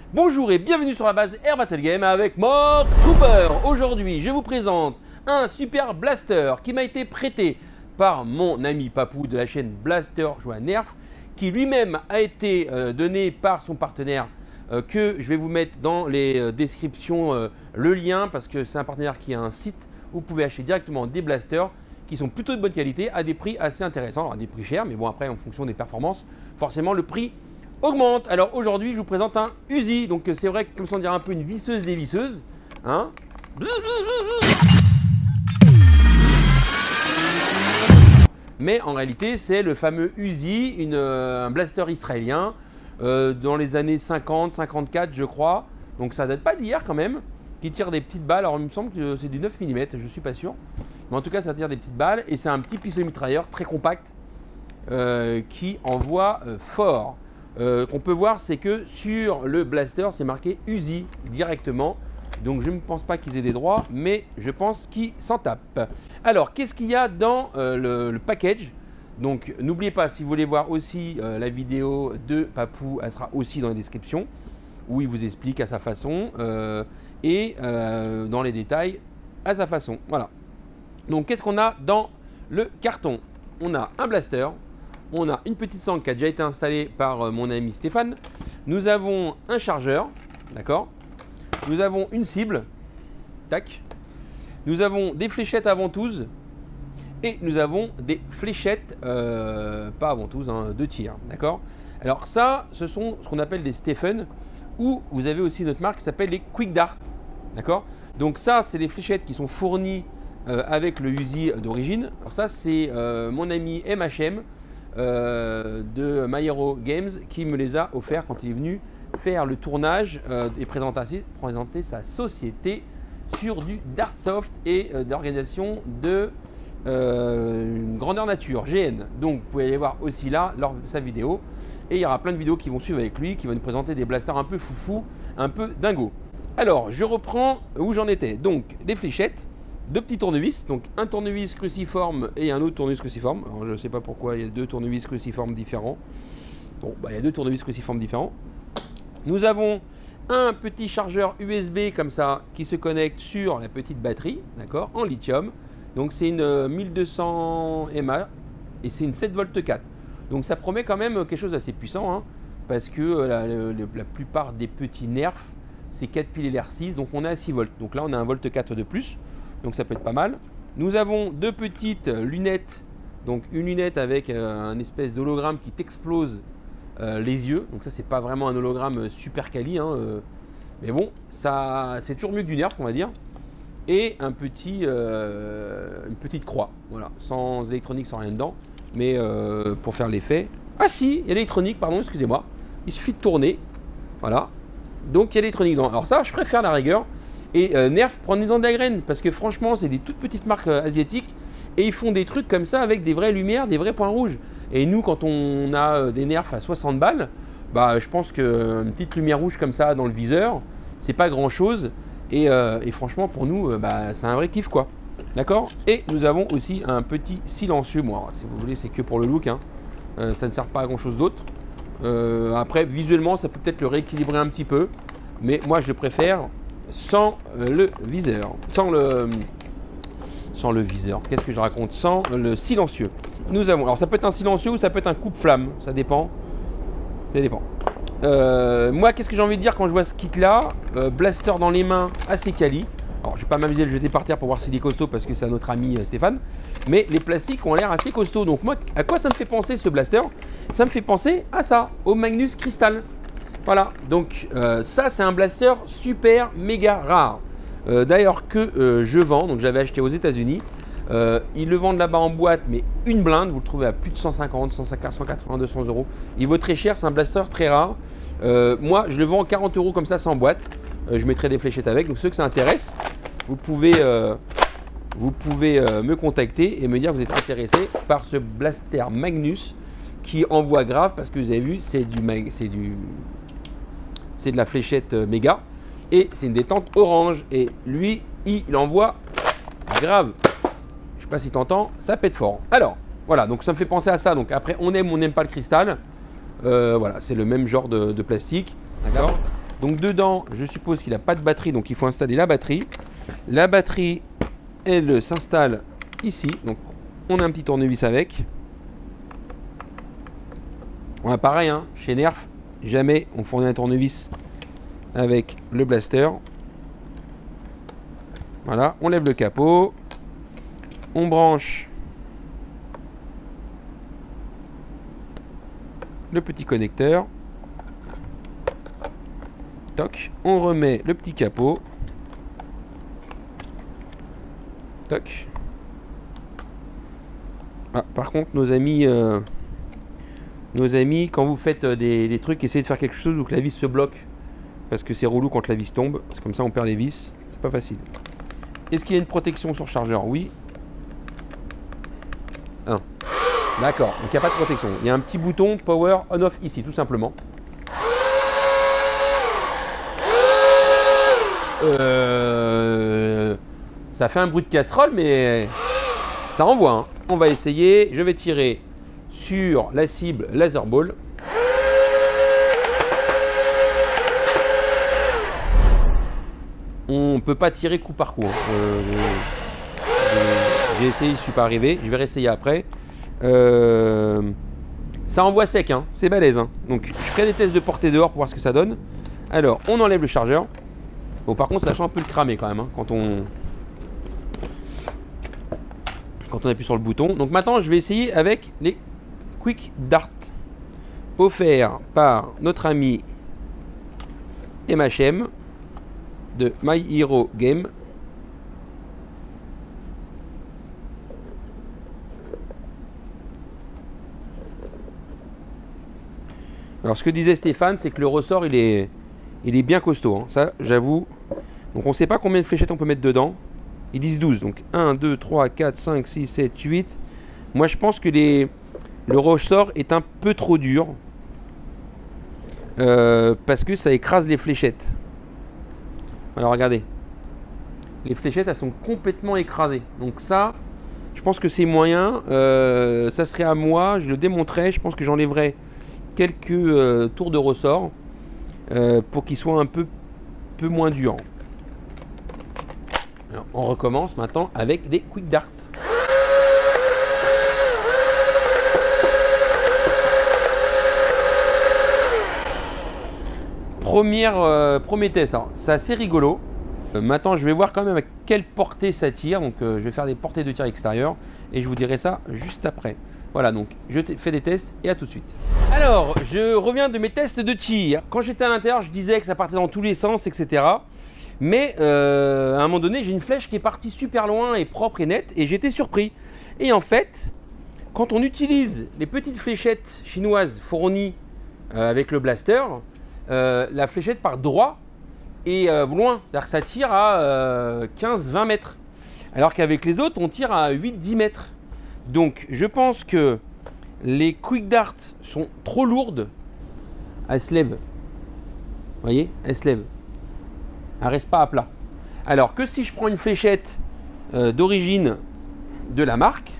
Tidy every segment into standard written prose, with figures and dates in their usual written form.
Bonjour et bienvenue sur la base Air Battle Game avec Mork Trooper. Aujourd'hui, je vous présente un super blaster qui m'a été prêté par mon ami Papou de la chaîne Blaster joué à Nerf, qui lui-même a été donné par son partenaire que je vais vous mettre dans les descriptions le lien parce que c'est un partenaire qui a un site où vous pouvez acheter directement des blasters qui sont plutôt de bonne qualité à des prix assez intéressants, alors à des prix chers, mais bon après en fonction des performances, forcément le prix augmente. Alors aujourd'hui je vous présente un Uzi, donc c'est vrai que comme ça on dirait un peu une visseuse dévisseuse, hein. Mais en réalité c'est le fameux Uzi, un blaster israélien dans les années 50-54 je crois, donc ça date pas d'hier quand même, qui tire des petites balles. Alors il me semble que c'est du 9 mm, je suis pas sûr, mais en tout cas ça tire des petites balles et c'est un petit pistolet mitrailleur très compact qui envoie fort. Qu'on peut voir, c'est que sur le blaster c'est marqué Uzi directement, donc je ne pense pas qu'ils aient des droits, mais je pense qu'ils s'en tapent. Alors qu'est-ce qu'il y a dans le package? Donc n'oubliez pas, si vous voulez voir aussi la vidéo de Papou, elle sera aussi dans la description où il vous explique à sa façon et dans les détails à sa façon. Voilà. Donc qu'est-ce qu'on a dans le carton? On a un blaster, on a une petite sangle qui a déjà été installée par mon ami Stéphane, nous avons un chargeur, d'accord, nous avons une cible, tac, nous avons des fléchettes à ventouse et nous avons des fléchettes, pas à ventouse, hein, de tir, d'accord. Alors ça, ce sont ce qu'on appelle des Stephen, ou vous avez aussi notre marque qui s'appelle les Quick Dart, d'accord. Donc ça, c'est les fléchettes qui sont fournies avec le Uzi d'origine. Alors ça, c'est mon ami MHM, de My Hero Games qui me les a offerts quand il est venu faire le tournage et présenter sa société sur du Dartsoft et d'organisation de grandeur nature, GN. Donc vous pouvez aller voir aussi là sa vidéo et il y aura plein de vidéos qui vont suivre avec lui, qui va nous présenter des blasters un peu foufou, un peu dingo. Alors je reprends où j'en étais. Donc des fléchettes, deux petits tournevis, donc un tournevis cruciforme et un autre tournevis cruciforme. Alors je ne sais pas pourquoi il y a deux tournevis cruciformes différents. Bon, bah, il y a deux tournevis cruciformes différents. Nous avons un petit chargeur USB comme ça qui se connecte sur la petite batterie, d'accord, en lithium. Donc c'est une 1200 mAh et c'est une 7 v 4. Donc ça promet quand même quelque chose d'assez puissant, hein, parce que la plupart des petits Nerf c'est 4 piles LR6, donc on est à 6 volts. Donc là on a un volt 4 de plus. Donc ça peut être pas mal. Nous avons deux petites lunettes, donc une lunette avec un espèce d'hologramme qui t'explose les yeux. Donc ça c'est pas vraiment un hologramme super quali, hein, mais bon, ça c'est toujours mieux que du Nerf on va dire. Et une petite croix, voilà, sans électronique, sans rien dedans, mais pour faire l'effet. Ah si, il y a l'électronique, pardon, excusez-moi. Il suffit de tourner, voilà. Donc il y a l'électronique dedans. Alors ça je préfère la rigueur. Et Nerf, prenez-en de la graine, parce que franchement, c'est des toutes petites marques asiatiques et ils font des trucs comme ça avec des vraies lumières, des vrais points rouges. Et nous, quand on a des Nerf à 60 balles, bah, je pense qu'une petite lumière rouge comme ça dans le viseur, c'est pas grand-chose. Et franchement, pour nous, bah, c'est un vrai kiff, quoi. D'accord. Et nous avons aussi un petit silencieux. Moi, si vous voulez, c'est que pour le look, hein. Ça ne sert pas à grand-chose d'autre. Après, visuellement, ça peut peut-être le rééquilibrer un petit peu. Mais moi, je le préfère sans le viseur, sans le viseur, qu'est-ce que je raconte, sans le silencieux. Nous avons, alors ça peut être un silencieux ou ça peut être un coupe-flamme, ça dépend, moi qu'est-ce que j'ai envie de dire quand je vois ce kit là, blaster dans les mains, assez quali. Alors je vais pas m'amuser à le jeter par terre pour voir s'il est costaud parce que c'est à notre ami Stéphane, mais les plastiques ont l'air assez costauds. Donc moi, à quoi ça me fait penser ce blaster? Ça me fait penser à ça, au Magnus Crystal. Voilà, donc ça c'est un blaster super méga rare. D'ailleurs que je vends, donc j'avais acheté aux États-Unis. Ils le vendent là-bas en boîte, mais une blinde, vous le trouvez à plus de 150, 150, 180, 200 euros. Il vaut très cher, c'est un blaster très rare. Moi je le vends 40 euros comme ça sans boîte. Je mettrai des fléchettes avec, donc ceux que ça intéresse, vous pouvez me contacter et me dire que vous êtes intéressé par ce blaster Magnus qui envoie grave parce que vous avez vu, c'est de la fléchette méga et c'est une détente orange et lui il envoie grave. Je sais pas si tu entends, ça pète fort. Alors voilà, donc ça me fait penser à ça. Donc après on n'aime pas le cristal, voilà, c'est le même genre de plastique, d'accord. Donc dedans, je suppose qu'il n'a pas de batterie, donc il faut installer la batterie. La batterie, elle s'installe ici. Donc on a un petit tournevis avec. On a pareil, hein, chez Nerf, jamais on fournit un tournevis avec le blaster. Voilà, on lève le capot. On branche le petit connecteur. Toc. On remet le petit capot. Toc. Ah, par contre, nos amis, quand vous faites des trucs, essayez de faire quelque chose où que la vis se bloque. Parce que c'est relou quand la vis tombe. C'est comme ça, on perd les vis. C'est pas facile. Est-ce qu'il y a une protection sur chargeur? Oui. Ah. D'accord, donc il n'y a pas de protection. Il y a un petit bouton power on-off ici, tout simplement. Ça fait un bruit de casserole, mais ça envoie. Hein. On va essayer. Je vais tirer sur la cible laser ball. On peut pas tirer coup par coup. Hein. J'ai essayé, je suis pas arrivé. Je vais réessayer après. Ça envoie sec, hein. C'est balèze. Hein. Donc je ferai des tests de portée dehors pour voir ce que ça donne. Alors, on enlève le chargeur. Bon, par contre, ça sent un peu le cramer quand même, hein, quand on appuie sur le bouton. Donc maintenant, je vais essayer avec les Quick Dart offerts par notre ami MHM de My Hero Game. Alors ce que disait Stéphane, c'est que le ressort il est bien costaud, hein. Ça j'avoue. Donc on ne sait pas combien de fléchettes on peut mettre dedans. Ils disent 12, donc 1, 2, 3, 4, 5, 6, 7, 8. Moi je pense que le ressort est un peu trop dur. Parce que ça écrase les fléchettes. Alors regardez. Les fléchettes elles sont complètement écrasées. Donc ça, je pense que c'est moyen. Ça serait à moi, je le démonterais. Je pense que j'enlèverais quelques tours de ressort pour qu'il soit un peu moins dur. Alors, on recommence maintenant avec des Quick Dart. Premier test, c'est assez rigolo. Maintenant je vais voir quand même avec quelle portée ça tire. Donc je vais faire des portées de tir extérieures et je vous dirai ça juste après. Voilà, donc je fais des tests et à tout de suite. Alors, je reviens de mes tests de tir. Quand j'étais à l'intérieur, je disais que ça partait dans tous les sens, etc. Mais à un moment donné, j'ai une flèche qui est partie super loin et propre et nette et j'étais surpris. Et en fait, quand on utilise les petites fléchettes chinoises fournies avec le blaster, la fléchette part droit et loin. C'est-à-dire que ça tire à 15-20 mètres. Alors qu'avec les autres, on tire à 8-10 mètres. Donc je pense que les Quick Dart sont trop lourdes. Elles se lèvent. Vous voyez, elles se lèvent. Elles ne restent pas à plat. Alors que si je prends une fléchette d'origine de la marque,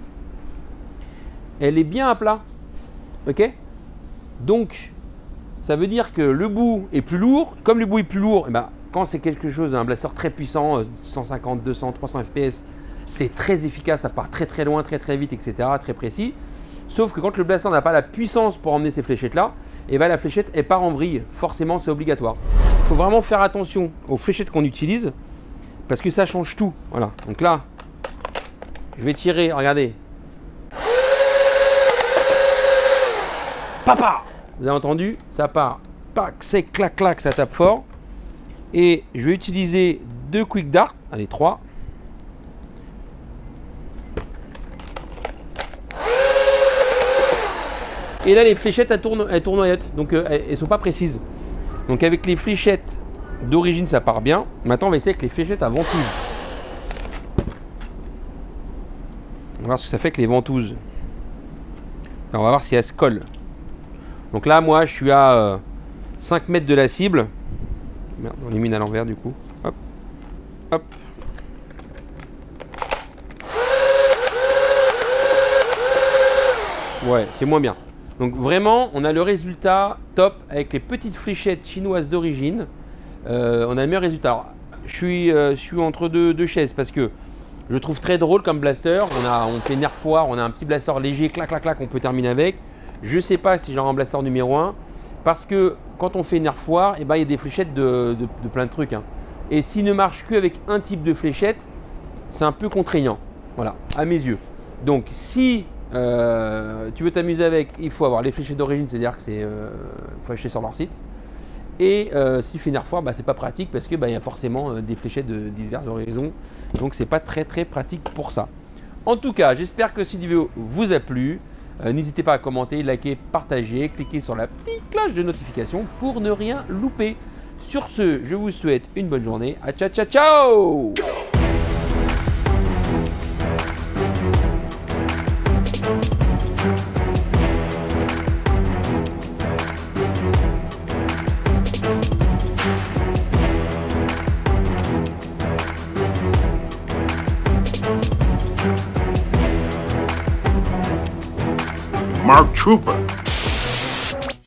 elle est bien à plat. Ok? Donc ça veut dire que le bout est plus lourd. Comme le bout est plus lourd, et ben, quand c'est quelque chose, un blaster très puissant, 150, 200, 300 fps, c'est très efficace, ça part très très loin, très très vite, etc. Très précis. Sauf que quand le blaster n'a pas la puissance pour emmener ces fléchettes-là, et ben la fléchette elle part en vrille. Forcément, c'est obligatoire. Il faut vraiment faire attention aux fléchettes qu'on utilise parce que ça change tout. Voilà. Donc là, je vais tirer. Regardez. Papa! Vous avez entendu? Ça part. Pac, c'est clac clac, ça tape fort. Et je vais utiliser 2 Quick Dart. Allez, 3. Et là, les fléchettes, elles tournoyent, donc elles ne sont pas précises. Donc avec les fléchettes d'origine, ça part bien. Maintenant, on va essayer avec les fléchettes à ventouses. On va voir ce que ça fait avec les ventouses. Alors, on va voir si elles se collent. Donc là, moi, je suis à 5 mètres de la cible. Merde, on est mis à l'envers du coup. Hop, hop. Ouais, c'est moins bien. Donc vraiment, on a le résultat top avec les petites fléchettes chinoises d'origine. On a le meilleur résultat. Alors, je suis entre deux chaises parce que je le trouve très drôle comme blaster. On fait nerf foire, on a un petit blaster léger, clac, clac, clac, on peut terminer avec. Je ne sais pas si j'aurai un blaster numéro 1 parce que quand on fait nerf foire, il y a des fléchettes de plein de trucs. Hein. Et s'il ne marche qu'avec un type de fléchette, c'est un peu contraignant. Voilà, à mes yeux. Donc si tu veux t'amuser avec, il faut avoir les fléchettes d'origine, c'est-à-dire que faut acheter sur leur site. Et si tu fais nerf foire, c'est pas pratique parce que y a forcément des fléchettes de diverses horizons. Donc c'est pas très pratique pour ça. En tout cas, j'espère que cette vidéo vous a plu. N'hésitez pas à commenter, liker, partager, cliquez sur la petite cloche de notification pour ne rien louper. Sur ce, je vous souhaite une bonne journée. À ciao, ciao, ciao! Mark Trooper.